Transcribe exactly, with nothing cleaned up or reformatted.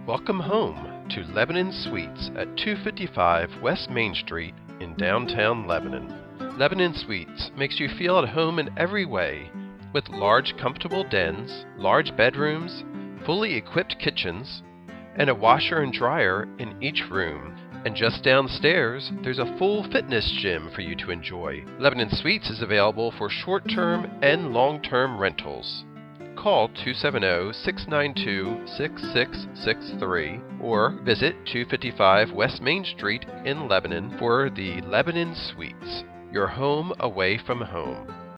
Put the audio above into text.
Welcome home to Lebanon Suites at two fifty-five West Main Street in downtown Lebanon. Lebanon Suites makes you feel at home in every way, with large comfortable dens, large bedrooms, fully equipped kitchens, and a washer and dryer in each room. And just downstairs, there's a full fitness gym for you to enjoy. Lebanon Suites is available for short-term and long-term rentals. Call two seven zero, six nine two, six six six three or visit two fifty-five West Main Street in Lebanon for the Lebanon Suites, your home away from home.